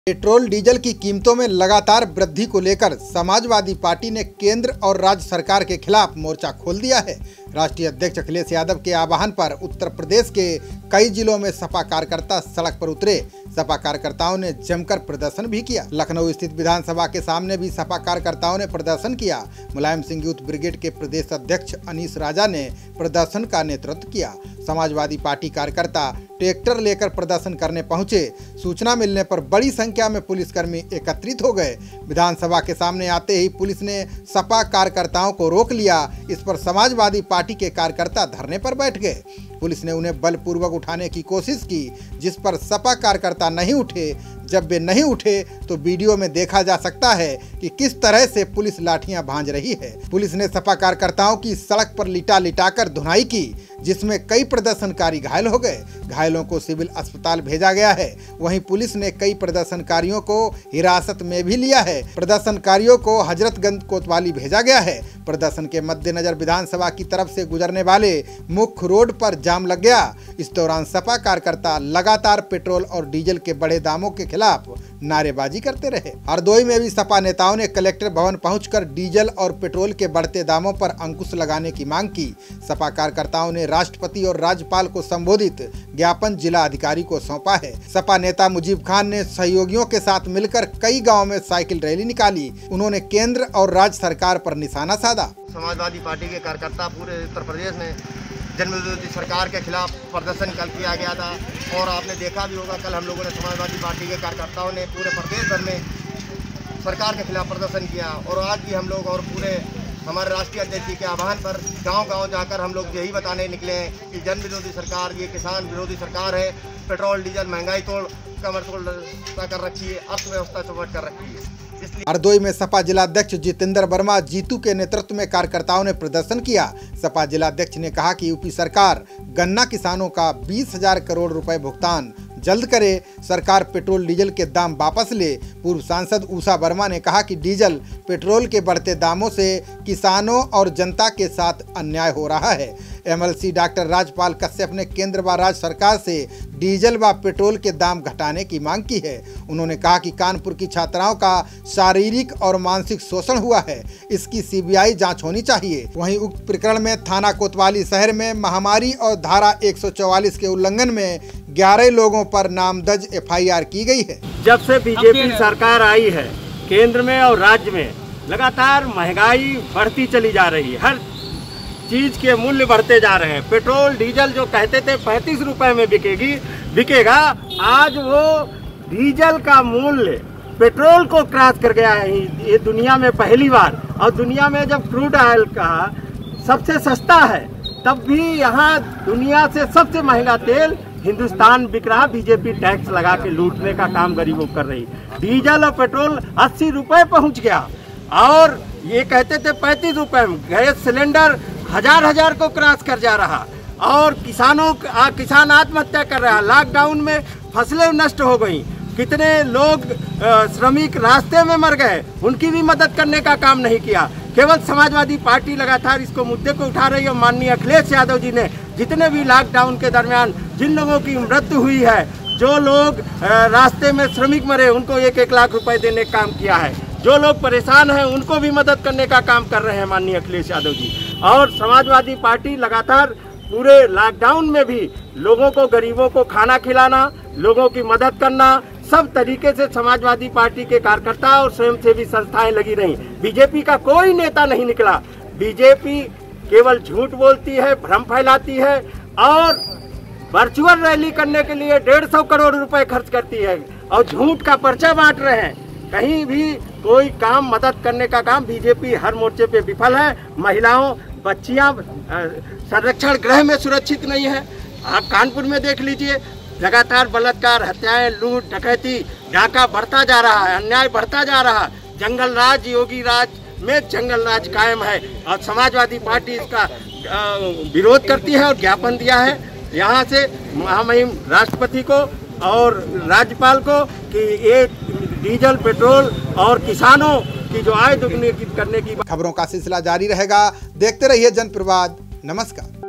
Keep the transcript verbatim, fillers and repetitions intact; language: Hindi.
पेट्रोल डीजल की कीमतों में लगातार वृद्धि को लेकर समाजवादी पार्टी ने केंद्र और राज्य सरकार के खिलाफ मोर्चा खोल दिया है। राष्ट्रीय अध्यक्ष अखिलेश यादव के आह्वान पर उत्तर प्रदेश के कई जिलों में सपा कार्यकर्ता सड़क पर उतरे। सपा कार्यकर्ताओं ने जमकर प्रदर्शन भी किया। लखनऊ स्थित विधानसभा के सामने भी सपा कार्यकर्ताओं ने प्रदर्शन किया। मुलायम सिंह यूथ ब्रिगेड के प्रदेश अध्यक्ष अनीस राजा ने प्रदर्शन का नेतृत्व किया। समाजवादी पार्टी कार्यकर्ता ट्रैक्टर लेकर प्रदर्शन करने पहुंचे। सूचना मिलने पर बड़ी संख्या में पुलिसकर्मी एकत्रित हो गए। विधानसभा के सामने आते ही पुलिस ने सपा कार्यकर्ताओं को रोक लिया। इस पर समाजवादी पार्टी के कार्यकर्ता धरने पर बैठ गए। पुलिस ने उन्हें बलपूर्वक उठाने की कोशिश की, जिस पर सपा कार्यकर्ता नहीं उठे। जब वे नहीं उठे तो वीडियो में देखा जा सकता है कि किस तरह से पुलिस लाठियां भांज रही है। पुलिस ने सपा कार्यकर्ताओं की सड़क पर लिटा लिटाकर धुनाई की, जिसमें कई प्रदर्शनकारी घायल हो गए। घायलों को सिविल अस्पताल भेजा गया है। वहीं पुलिस ने कई प्रदर्शनकारियों को हिरासत में भी लिया है। प्रदर्शनकारियों को हजरतगंज कोतवाली भेजा गया है। प्रदर्शन के मद्देनजर विधानसभा की तरफ से गुजरने वाले मुख्य रोड पर जाम लग गया। इस दौरान सपा कार्यकर्ता लगातार पेट्रोल और डीजल के बढ़े दामों के खिलाफ नारेबाजी करते रहे। हरदोई में भी सपा नेताओं ने कलेक्टर भवन पहुंचकर डीजल और पेट्रोल के बढ़ते दामों पर अंकुश लगाने की मांग की। सपा कार्यकर्ताओं ने राष्ट्रपति और राज्यपाल को संबोधित ज्ञापन जिला अधिकारी को सौंपा है। सपा नेता मुजीब खान ने सहयोगियों के साथ मिलकर कई गाँव में साइकिल रैली निकाली। उन्होंने केंद्र और राज्य सरकार पर निशाना साधा। समाजवादी पार्टी के कार्यकर्ता पूरे उत्तर प्रदेश में जनविरोधी सरकार के खिलाफ प्रदर्शन कल किया गया था और आपने देखा भी होगा, कल हम लोगों ने समाजवादी पार्टी के कार्यकर्ताओं ने पूरे प्रदेश भर में सरकार के खिलाफ प्रदर्शन किया। और आज भी हम लोग और पूरे हमारे राष्ट्रीय अध्यक्ष जी के आह्वान पर गांव-गांव जाकर हम लोग यही बताने निकले हैं कि जन विरोधी सरकार, ये किसान विरोधी सरकार है। पेट्रोल डीजल महंगाई तोड़ कमर तोड़ कर रखी है, अर्थव्यवस्था चौपट कर रखी है। हरदोई में सपा जिलाध्यक्ष जितेंद्र वर्मा जीतू के नेतृत्व में कार्यकर्ताओं ने प्रदर्शन किया। सपा जिलाध्यक्ष ने कहा कि यूपी सरकार गन्ना किसानों का बीस हजार करोड़ रुपए भुगतान जल्द करे। सरकार पेट्रोल डीजल के दाम वापस ले। पूर्व सांसद उषा वर्मा ने कहा कि डीजल पेट्रोल के बढ़ते दामों से किसानों और जनता के साथ अन्याय हो रहा है। एमएलसी डॉक्टर राजपाल कश्यप ने केंद्र व राज्य सरकार से डीजल व पेट्रोल के दाम घटाने की मांग की है। उन्होंने कहा कि कानपुर की छात्राओं का शारीरिक और मानसिक शोषण हुआ है, इसकी सीबीआई जांच होनी चाहिए। वहीं उक्त प्रकरण में थाना कोतवाली शहर में महामारी और धारा एक सौ चौवालीस के उल्लंघन में ग्यारह लोगों पर नामदर्ज एफ आई आर की गई है। जब से बीजेपी सरकार आई है केंद्र में और राज्य में, लगातार महंगाई बढ़ती चली जा रही है। हर चीज के मूल्य बढ़ते जा रहे हैं। पेट्रोल डीजल जो कहते थे पैंतीस रुपए में बिकेगी बिकेगा, आज वो डीजल का मूल्य पेट्रोल को क्रॉस कर गया है। ये दुनिया में पहली बार। और दुनिया में जब क्रूड ऑयल का सबसे सस्ता है, तब भी यहाँ दुनिया से सबसे महंगा तेल हिंदुस्तान बिक रहा। बीजेपी टैक्स लगा के लूटने का काम गरीबों को कर रही। डीजल और पेट्रोल अस्सी रुपए पहुंच गया और ये कहते थे पैंतीस रुपए में। गैस सिलेंडर हजार हजार को क्रॉस कर जा रहा और किसानों आ, किसान आत्महत्या कर रहा। लॉकडाउन में फसलें नष्ट हो गई। कितने लोग श्रमिक रास्ते में मर गए, उनकी भी मदद करने का काम नहीं किया। केवल समाजवादी पार्टी लगातार इसको मुद्दे को उठा रही है। माननीय अखिलेश यादव जी ने जितने भी लॉकडाउन के दरमियान जिन लोगों की मृत्यु हुई है, जो लोग रास्ते में श्रमिक मरे, उनको एक एक लाख रुपए देने का काम किया है। जो लोग परेशान हैं उनको भी मदद करने का काम कर रहे हैं माननीय अखिलेश यादव जी। और समाजवादी पार्टी लगातार पूरे लॉकडाउन में भी लोगों को, गरीबों को खाना खिलाना, लोगों की मदद करना, सब तरीके से समाजवादी पार्टी के कार्यकर्ता और स्वयंसेवी संस्थाएं लगी रहीं। बीजेपी का कोई नेता नहीं निकला। बीजेपी केवल झूठ बोलती है, भ्रम फैलाती है और वर्चुअल रैली करने के लिए डेढ़ सौ करोड़ रुपए खर्च करती है और झूठ का पर्चा बांट रहे हैं। कहीं भी कोई काम, मदद करने का काम बीजेपी हर मोर्चे पे विफल है। महिलाओं, बच्चियां संरक्षण गृह में सुरक्षित नहीं है। आप कानपुर में देख लीजिए, लगातार बलात्कार, हत्याएं, लूट, डकैती, डाका बढ़ता जा रहा है, अन्याय बढ़ता जा रहा है। जंगल राज, योगी राज में जंगल राज कायम है और समाजवादी पार्टी इसका विरोध करती है और ज्ञापन दिया है यहाँ से महामहिम राष्ट्रपति को और राज्यपाल को कि ये डीजल, पेट्रोल और किसानों की जो आय दुगनी करने की। खबरों का सिलसिला जारी रहेगा। देखते रहिए जनप्रवाद। नमस्कार।